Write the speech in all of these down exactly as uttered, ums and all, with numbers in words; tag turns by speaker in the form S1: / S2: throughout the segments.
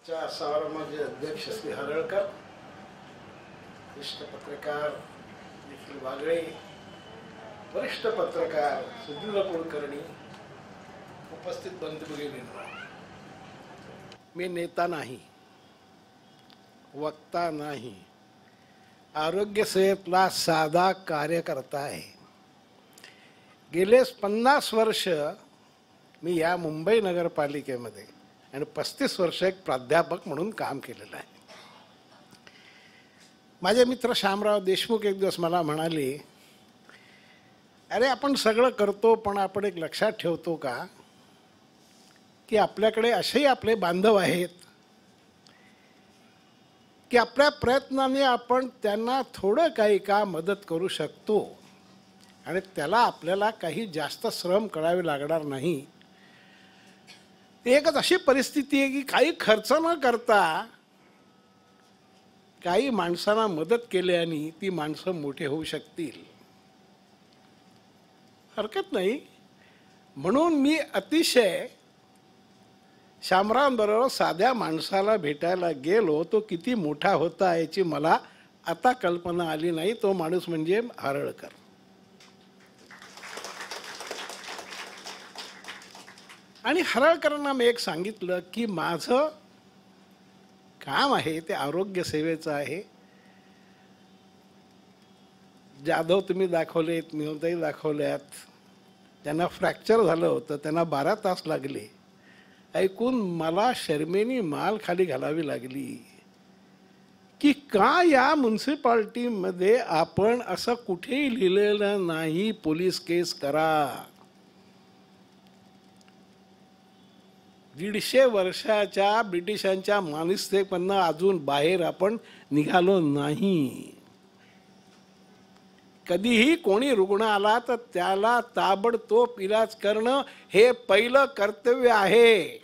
S1: च्या समारंभाचे अध्यक्ष श्री हरळकर, वरिष्ठ पत्रकार निखिल वागळे, वरिष्ठ पत्रकार सुधीर कुलकर्णी, उपस्थित बंधू भगिनींनो, मी नेता नाही, वक्ता नाही, आरोग्य सेवेतला साधा कार्यकर्ता आहे. गेले पन्नास वर्ष मी या मुंबई नगरपालिकेमध्ये आणि पस्तीस वर्ष एक प्राध्यापक म्हणून काम केलेलं आहे. माझे मित्र श्यामराव देशमुख एक दिवस मला म्हणाले, अरे आपण सगळं करतो पण आपण एक लक्षात ठेवतो का की आपल्याकडे असेही आपले बांधव आहेत की आपल्या प्रयत्नाने आपण त्यांना थोडं काही का मदत करू शकतो आणि त्याला आपल्याला काही जास्त श्रम करावे लागणार नाही. एकच अशी परिस्थिती आहे की काही खर्च न करता काही माणसांना मदत केल्याने ती माणसं मोठे होऊ शकतील. हरकत नाही. म्हणून मी अतिशय श्यामरावांबरोबर साध्या माणसाला भेटायला गेलो. तो किती मोठा होता याची मला आता कल्पना आली नाही. तो माणूस म्हणजे हरळकर. आणि हरळकरांना मी एक सांगितलं की माझं काम आहे ते आरोग्य सेवेचं आहे. जाधव तुम्ही दाखवलेत, मिळवताही दाखवल्यात. त्यांना फ्रॅक्चर झालं होतं, त्यांना बारा तास लागले. ऐकून मला शर्मेनी माल खाली घालावी लागली की का या म्युन्सिपाल्टीमध्ये आपण असं कुठेही लिहिलेलं नाही पोलीस केस करा. दीडशे वर्षाच्या ब्रिटिशांच्या मानसिकतेपणा अजून बाहेर आपण निघालो नाही. कधीही कोणी रुग्ण आला तर त्याला ताबडतोब इलाज करणं हे पहिलं कर्तव्य आहे.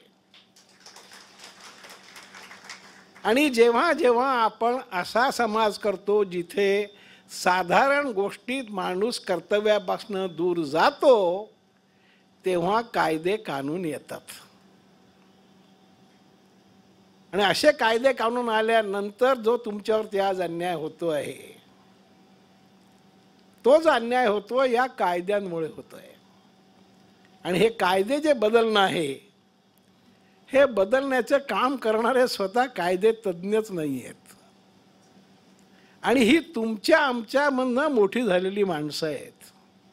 S1: आणि जेव्हा जेव्हा आपण असा समाज करतो जिथे साधारण गोष्टीत माणूस कर्तव्यापासून दूर जातो तेव्हा कायदे कानून येतात. आणि असे कायदे कानून आल्यानंतर जो तुमच्यावरती आज अन्याय होतो आहे तो जो अन्याय होतो या कायद्यांमुळे होतो आहे. आणि हे कायदे जे बदलणं आहे हे बदलण्याचं काम करणारे स्वतः कायदे तज्ज्ञच नाही आहेत. आणि ही तुमच्या आमच्यामधनं मोठी झालेली माणसं आहेत.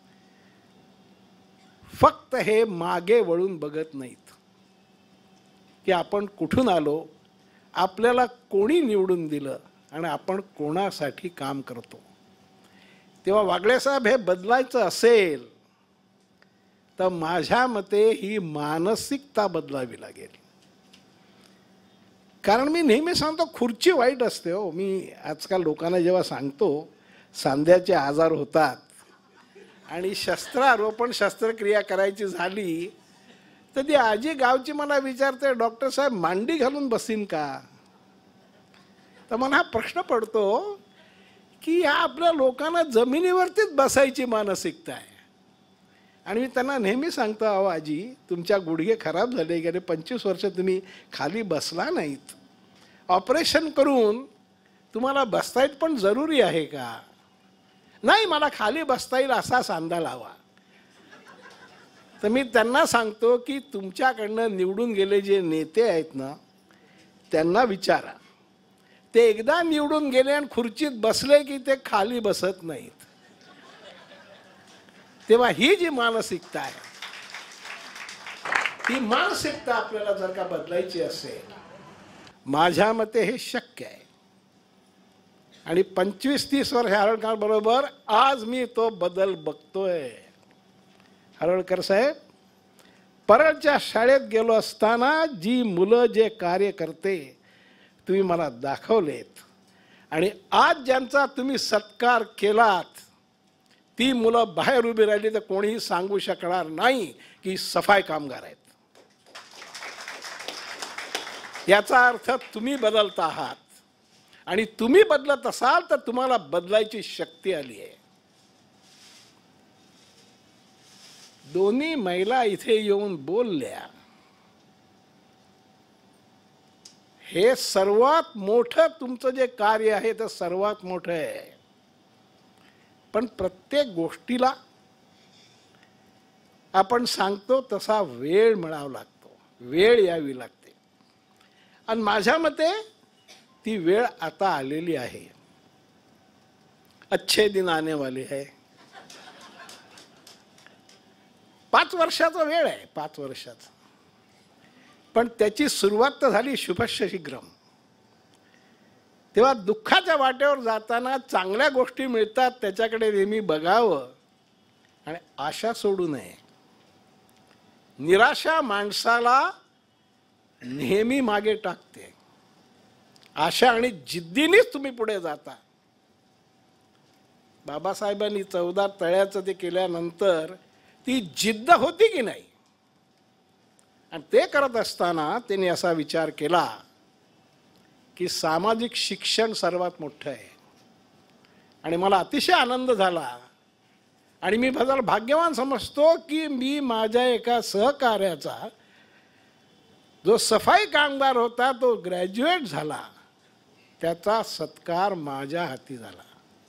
S1: फक्त हे मागे वळून बघत नाहीत की आपण कुठून आलो, आपल्याला कोणी निवडून दिलं आणि आपण कोणासाठी काम करतो. तेव्हा वागळे साहेब हे बदलायचं असेल तर माझ्या मते ही मानसिकता बदलावी लागेल. कारण मी नेहमी सांगतो खुर्ची वाईट असते हो. मी आजकाल लोकांना जेव्हा सांगतो सांध्याचे आजार होतात आणि शस्त्रारोपण शस्त्रक्रिया करायची झाली तर ती आजी गावची मला विचारते, डॉक्टर साहेब मांडी घालून बसीन का. तर मला हा प्रश्न पडतो की या आपल्या लोकांना जमिनीवरतीच बसायची मानसिकता आहे. आणि मी त्यांना नेहमी सांगतो, अहो आजी तुमच्या गुडघे खराब झाले गेले पंचवीस वर्ष तुम्ही खाली बसला नाहीत. ऑपरेशन करून तुम्हाला बसता येत पण जरुरी आहे का. नाही मला खाली बसता येईल असा सांधा लावा. तर मी त्यांना सांगतो की तुमच्याकडनं निवडून गेले जे नेते आहेत ना त्यांना विचारा. ते एकदा निवडून गेले आणि खुर्चीत बसले की ते खाली बसत नाहीत. तेव्हा ही जी मानसिकता आहे ही मानसिकता आपल्याला जर का बदलायची असेल माझ्या मते हे शक्य आहे. आणि पंचवीस तीस वर्ष हरळकर बरोबर आज मी तो बदल बघतोय. हरळकर साहेब, परळच्या शाळेत गेलो असताना जी मुलं जे कार्य करते तुम्ही मला दाखवलेत आणि आज ज्यांचा तुम्ही सत्कार केलात ती मुलं बाहेर उभी राहिली तर कोणीही सांगू शकणार नाही की सफाई कामगार आहेत. याचा अर्थ तुम्ही बदलत आहात. आणि तुम्ही बदलत असाल तर तुम्हाला बदलायची शक्ती आली आहे. दोन्ही महिला इथे येऊन बोलल्या हे सर्वात मोठं तुमचं जे कार्य आहे ते सर्वात मोठं आहे. पण प्रत्येक गोष्टीला आपण सांगतो तसा वेळ मिळावा लागतो, वेळ यावी लागते. आणि माझ्या मते ती वेळ आता आलेली आहे. अच्छे दिन आने वाले है. पाच वर्षाचा वेळ आहे, पाच वर्षाचा. पण त्याची सुरुवात तर झाली शुभस्य शीघ्रम. तेव्हा दुःखाच्या वाटेवर जाताना चांगल्या गोष्टी मिळतात त्याच्याकडे नेहमी बघावं आणि आशा सोडू नये. निराशा माणसाला नेहमी मागे टाकते. आशा आणि जिद्दीनेच तुम्ही पुढे जाता. बाबासाहेबांनी चौदा तळ्याचं ते केल्यानंतर ती जिद्द होती की नाही. आणि ते करत असताना त्यांनी असा विचार केला की सामाजिक शिक्षण सर्वात मोठं आहे. आणि मला अतिशय आनंद झाला आणि मी फार भाग्यवान समजतो की मी माझ्या एका सहकार्याचा जो सफाई कामगार होता तो ग्रॅज्युएट झाला, त्याचा सत्कार माझ्या हाती झाला.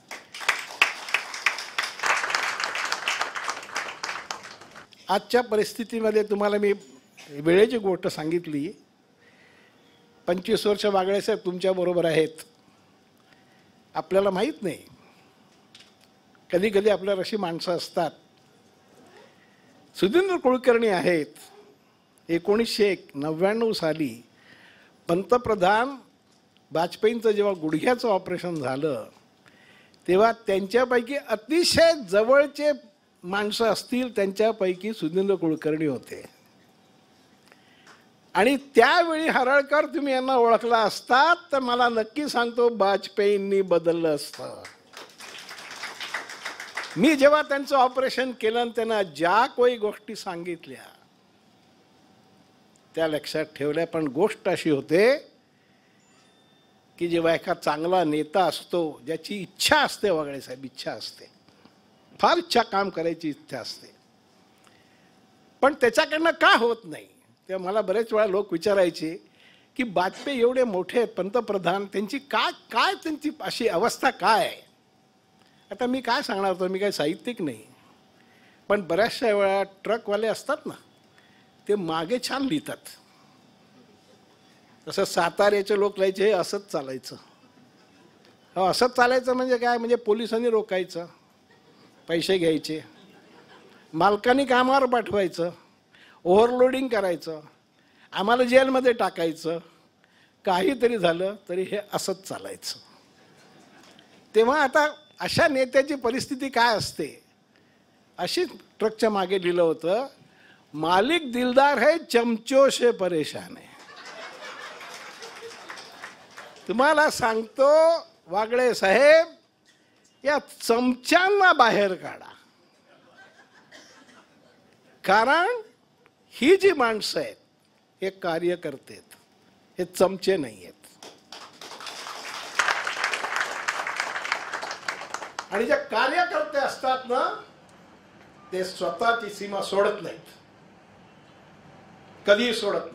S1: आजच्या परिस्थितीमध्ये तुम्हाला मी वेळेची गोष्ट सांगितली. पंचवीस वर्ष बागळे साहेब तुमच्या बरोबर आहेत. आपल्याला माहीत नाही, कधी कधी आपल्याला अशी माणसं असतात. सुधींद्र कुलकर्णी आहेत. एकोणीसशे नव्याण्णव साली पंतप्रधान वाजपेयींचं जेव्हा गुडघ्याचं ऑपरेशन झालं तेव्हा त्यांच्यापैकी अतिशय जवळचे माणसं असतील त्यांच्यापैकी सुधींद्र कुलकर्णी होते. आणि त्यावेळी हरळकर तुम्ही यांना ओळखला असतात तर मला नक्की सांगतो वाजपेयींनी बदललं असतं. मी जेव्हा त्यांचं ऑपरेशन केलं आणि त्यांना ज्या काही गोष्टी सांगितल्या त्या लक्षात ठेवल्या. पण गोष्ट अशी होते की जेव्हा एका चांगला नेता असतो, ज्याची इच्छा असते, वागळे साहेब इच्छा असते, फार इच्छा काम करायची इच्छा असते, पण त्याच्याकडनं का होत नाही. तेव्हा मला बरेच वेळा लोक विचारायचे की वाजपेयी एवढे मोठे पंतप्रधान, त्यांची काय काय त्यांची अशी अवस्था काय आहे. आता मी काय सांगणार होतो, मी काही साहित्यिक नाही, पण बऱ्याचशा वेळा ट्रकवाले असतात ना, ते मागे छान लिहितात. तसं साताऱ्याचे लोक लिहायचे हे असंच चालायचं. हो, असंच चालायचं म्हणजे काय, म्हणजे पोलिसांनी रोकायचं, पैसे घ्यायचे, मालकांनी कामावर पाठवायचं, ओव्हरलोडिंग करायचं, आम्हाला जेलमध्ये टाकायचं, काहीतरी झालं तरी हे असंच चालायचं. तेव्हा आता अशा नेत्याची परिस्थिती काय असते. अशीच ट्रकच्या मागे लिहिलं होतं, मालिक दिलदार है चमचों से परेशान है. तुम्हाला सांगतो वागळे साहेब, या चमच्यांना बाहेर काढा. कारण ही जी माणसं आहेत हे कार्यकर्ते आहेत, हे चमचे नाही आहेत. आणि जे कार्यकर्ते असतात ना, ते स्वतःची सीमा सोडत नाहीत, कधीही सोडत नाहीत.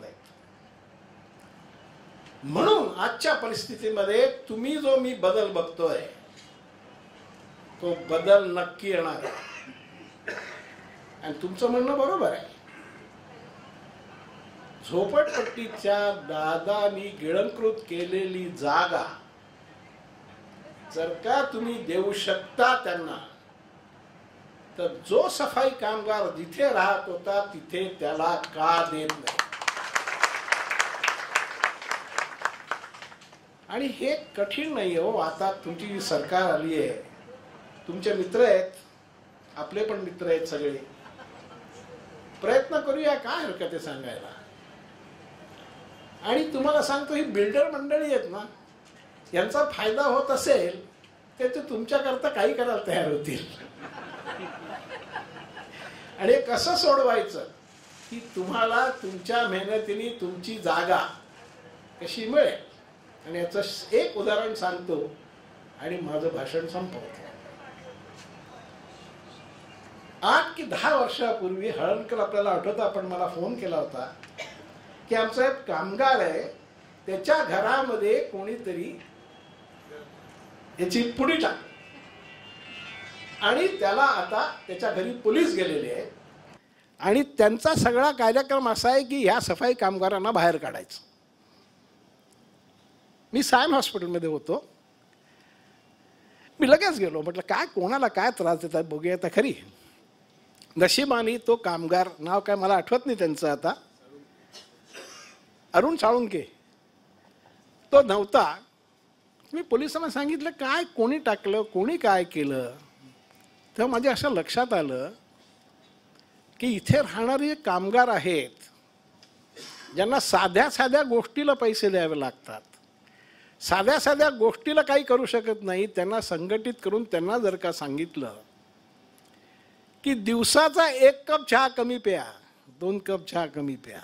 S1: म्हणून आजच्या परिस्थितीमध्ये तुम्ही जो मी बदल बघतोय तो बदल नक्की येणार आहे. आणि तुमचं म्हणणं बरोबर आहे. झोपडपट्टीच्या दादानी गिळंकृत केलेली जागा जर का तुम्ही देऊ शकता त्यांना, तर जो सफाई कामगार जिथे राहत होता तिथे त्याला का देत नाही. आणि हे कठीण नाही हो. आता तुमची जी सरकार आली आहे, तुमचे मित्र आहेत, आपले पण मित्र आहेत सगळे, प्रयत्न करूया, काय हरकत आहे सांगायला. आणि तुम्हाला सांगतो, ही बिल्डर मंडळी आहेत ना, यांचा फायदा होत असेल तर ते तुमच्याकरता काही करायला तयार होतील. आणि हे कसं सोडवायचं की तुम्हाला तुमच्या मेहनतीने तुमची जागा कशी मिळेल. आणि याचं एक उदाहरण सांगतो आणि माझं भाषण संपवतो. आठ की दहा वर्षापूर्वी हळणकर, आपल्याला आठवतं, आपण मला फोन केला होता की आमचा एक कामगार आहे, त्याच्या घरामध्ये कोणीतरी याची पुडी टाक आणि त्याला आता त्याच्या घरी पोलीस गेलेले आहेत आणि त्यांचा सगळा कार्यक्रम असा आहे की ह्या सफाई कामगारांना बाहेर काढायचं. मी सायन हॉस्पिटलमध्ये होतो. मी लगेच गेलो, म्हटलं काय कोणाला काय त्रास देतात बघूया तर खरी. नशिबाने तो कामगार, नाव काय मला आठवत नाही त्यांचं आता, अरुण साळुंके, तो नव्हता. मी पोलिसांना सांगितलं काय कोणी टाकलं, कोणी काय केलं. तेव्हा माझ्या असं लक्षात आलं की इथे राहणारे कामगार आहेत ज्यांना साध्या साध्या गोष्टीला पैसे द्यावे लागतात, साध्या साध्या गोष्टीला काही करू शकत नाही. त्यांना संघटित करून त्यांना जर का सांगितलं की दिवसाचा एक कप चहा कमी प्या, दोन कप चहा कमी प्या,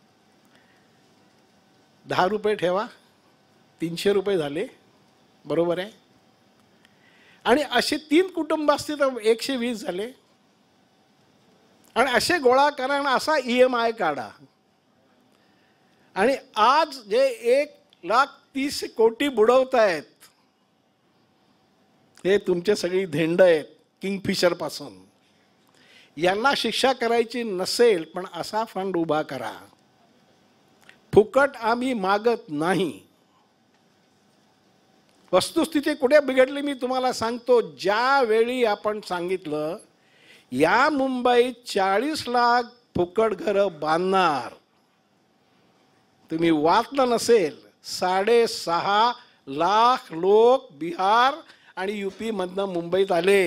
S1: दहा रुपये ठेवा, तीनशे रुपये झाले, बरोबर आहे. आणि असे तीन कुटुंब असतील तर एकशे वीस झाले. आणि असे गोळा करा आणि असा ई एम आय काढा. आणि आज जे एक लाख तीस कोटी बुडवतायत हे तुमचे सगळी धेंड आहेत किंगफिशर पासून. यांना शिक्षा करायची नसेल पण असा फंड उभा करा. फुकट आम्ही मागत नाही. वस्तुस्थिती कुठे बिघडली मी तुम्हाला सांगतो. ज्यावेळी आपण सांगितलं या मुंबईत चाळीस लाख फुकट घरं बांधणार, तुम्ही वाचलं नसेल साडेसहा लाख लोक बिहार आणि युपी मधनं मुंबईत आले.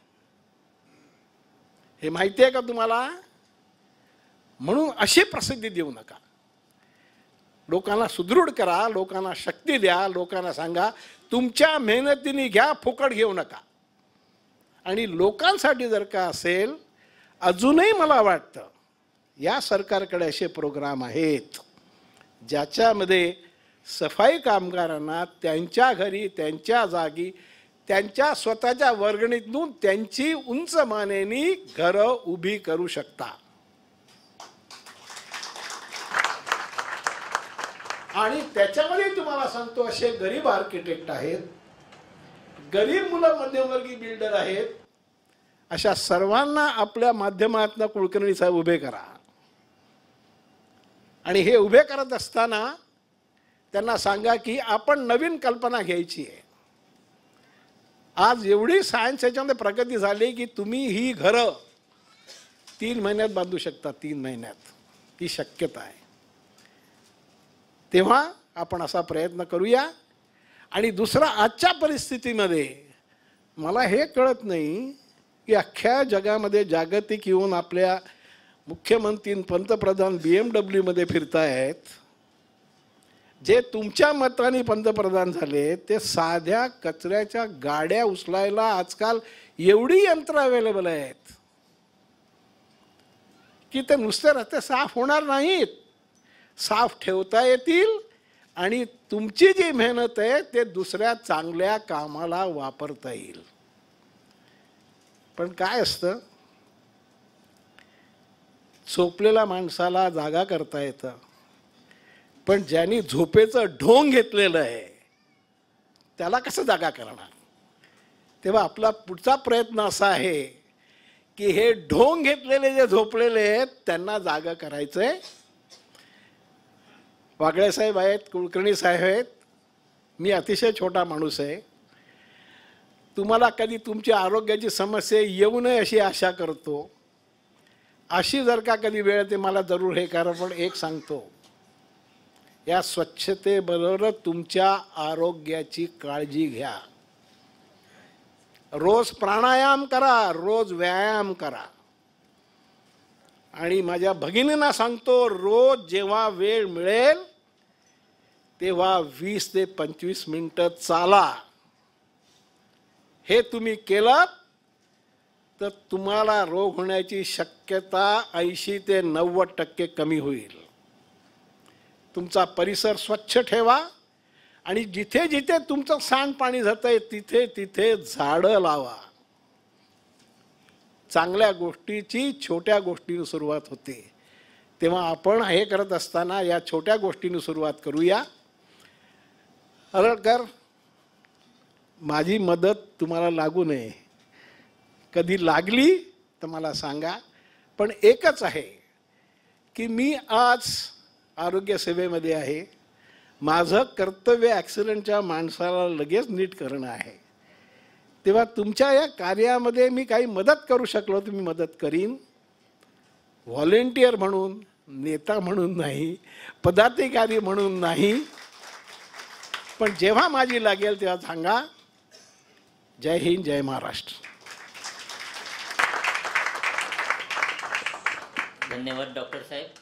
S1: हे माहिती आहे का तुम्हाला? म्हणून अशी प्रसिद्धी देऊ नका. लोकांना सुदृढ करा, लोकांना शक्ती द्या, लोकांना सांगा तुमच्या मेहनतीने घ्या, फुकट घेऊ नका. आणि लोकांसाठी जर का असेल, अजूनही मला वाटतं या सरकारकडे असे प्रोग्राम आहेत ज्याच्यामध्ये सफाई कामगारांना त्यांच्या घरी, त्यांच्या जागी, त्यांच्या स्वतःच्या वर्गणीतून त्यांची उंच मानेनी घरं उभी करू शकता. आणि त्याच्यामध्ये तुम्हाला सांगतो असे गरीब आर्किटेक्ट आहेत, गरीब मुलं मध्यमवर्गीय बिल्डर आहेत, अशा सर्वांना आपल्या माध्यमातून कुलकर्णी साहेब उभे करा. आणि हे उभे करत असताना त्यांना सांगा की आपण नवीन कल्पना घ्यायची आहे. आज एवढी सायन्स याच्यामध्ये प्रगती झाली की तुम्ही ही घरं तीन महिन्यात बांधू शकता. तीन महिन्यात ती शक्यता आहे. तेव्हा आपण असा प्रयत्न करूया. आणि दुसरा, आजच्या परिस्थितीमध्ये मला हे कळत नाही की अख्ख्या जगामध्ये जागतिक येऊन आपल्या मुख्यमंत्री पंतप्रधान बी एम डब्ल्यूमध्ये फिरतायत. जे तुमच्या मताने पंतप्रधान झाले ते साध्या कचऱ्याच्या गाड्या उचलायला आजकाल एवढी यंत्र अवेलेबल आहेत की ते नुसते रस्ते साफ होणार नाहीत, साफ ठेवता येतील आणि तुमची जी मेहनत आहे ते दुसऱ्या चांगल्या कामाला वापरता येईल. पण काय असतं, झोपलेल्या माणसाला जागा करता येतं, पण ज्यांनी झोपेचं ढोंग घेतलेलं आहे त्याला कसं जागा करणार. तेव्हा आपला पुढचा प्रयत्न असा आहे की हे ढोंग घेतलेले जे झोपलेले आहेत त्यांना जागा करायचंय. वागळे साहेब आहेत, कुलकर्णी साहेब आहेत, मी अतिशय छोटा माणूस आहे. तुम्हाला कधी तुमच्या आरोग्याची समस्या येऊ नये अशी आशा करतो. अशी जर का कधी वेळ ते मला जरूर हे करा. पण एक सांगतो, या स्वच्छतेबरोबर तुमच्या आरोग्याची काळजी घ्या. रोज प्राणायाम करा, रोज व्यायाम करा. आणि माझ्या भगिनींना सांगतो, रोज जेव्हा वेळ मिळेल तेव्हा वीस ते पंचवीस मिनिटं चाला. हे तुम्ही केलं तर तुम्हाला रोग होण्याची शक्यता ऐंशी ते नव्वद टक्के कमी होईल. तुमचा परिसर स्वच्छ ठेवा आणि जिथे जिथे तुमचं सांडपाणी जातंय तिथे तिथे झाडं लावा. चांगल्या गोष्टीची छोट्या गोष्टीने सुरुवात होते. तेव्हा आपण हे करत असताना या छोट्या गोष्टीने सुरुवात करूया. हरळकर, माझी मदत तुम्हाला लागू नये, कधी लागली तर मला सांगा. पण एकच आहे की मी आज आरोग्य सेवेमध्ये आहे. माझं कर्तव्य ॲक्सिडेंटच्या माणसाला लगेच नीट करणं आहे. तेव्हा तुमच्या या कार्यामध्ये मी काही मदत करू शकलो तर मी मदत करीन. व्हॉलेंटियर म्हणून, नेता म्हणून नाही, पदाधिकारी म्हणून नाही, पण जेव्हा माझी लागेल तेव्हा सांगा. जय हिंद, जय महाराष्ट्र.
S2: धन्यवाद डॉक्टर साहेब.